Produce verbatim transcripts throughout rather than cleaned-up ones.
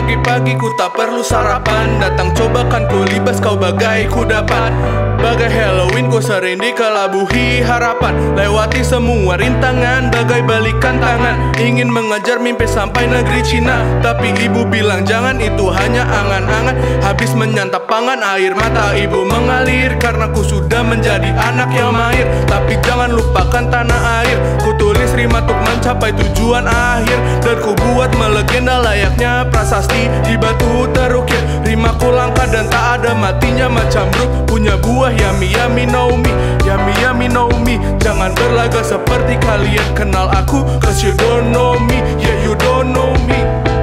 Pagi-pagi ku tak perlu sarapan, datang cobakan ku libas kau bagai kudapan. Bagai Halloween ku sering dikelabuhi harapan, lewati semua rintangan bagai balikan tangan. Ingin mengejar mimpi sampai negeri Cina, tapi ibu bilang jangan, itu hanya angan-angan. Habis menyantap pangan, air mata ibu mengalir, karena ku sudah menjadi anak yang mahir. Tapi jangan lupakan tanah air, ku tulis rima untuk mencapai tujuan akhir. Dan ku buat melegenda layaknya prasasti di batu terukir. Rimaku langka dan tak ada matinya macam bruk, punya buah yummy yummy know me, yummy yummy know me. Jangan berlagak seperti kalian kenal aku, cause you don't know me, yeah you don't know me.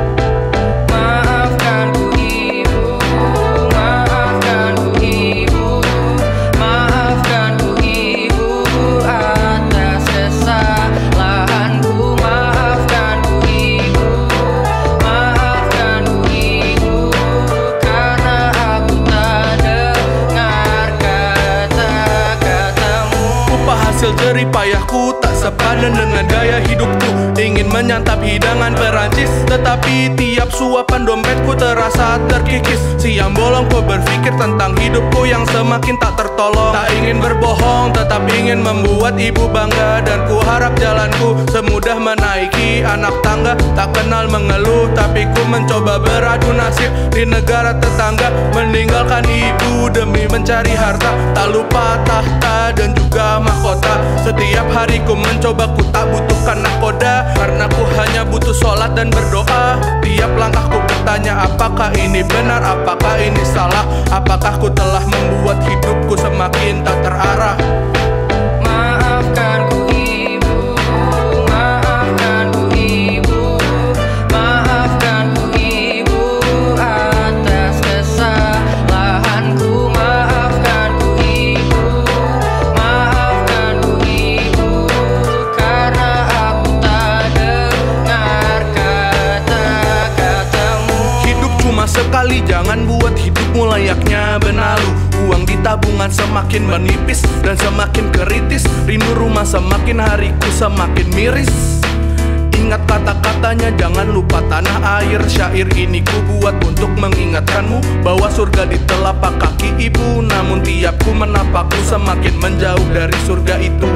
Maafkan ku ibu, maafkan ku ibu, maafkan ku ibu atas kesalahanku. Maafkan ku ibu, maafkan ku ibu, karena aku tak dengar kata-katamu. Upah hasil jerih payahku tak sepadan dengan gaya hidupku. Ingin menyantap hidangan Perancis, tetapi tiap suapan dompetku terasa terkikis. Siang bolong ku berpikir tentang hidupku yang semakin tak tertolong. Tak ingin berbohong, tetap ingin membuat ibu bangga. Dan ku harap jalanku semudah menaiki anak tangga. Tak kenal mengeluh, tapi ku mencoba beradu nasib di negara tetangga. Meninggalkan ibu demi mencari harta, tak lupa tahta dan juga mahkota. Setiap hari ku mencoba, ku tak butuhkan nahkoda, karena ku hanya butuh sholat dan berdoa. Tiap langkahku bertanya, apakah ini benar, apakah ini salah, apakah ku telah membuat hidupku semakin tak terarah. Maafkan ku ibu, maafkan ku ibu, maafkan ku ibu atas kesalahanku. Maafkan ku ibu, maafkan ku ibu, karena aku tak dengar kata-katamu. Hidup cuma sekali, jangan buat hidupmu layaknya benalu. Uang di tabungan semakin menipis dan semakin kritis. Rindu rumah semakin hariku semakin miris. Ingat kata-katanya, jangan lupa tanah air. Syair ini ku buat untuk mengingatkanmu bahwa surga di telapak kaki ibu. Namun tiap ku menapakku semakin menjauh dari surga itu.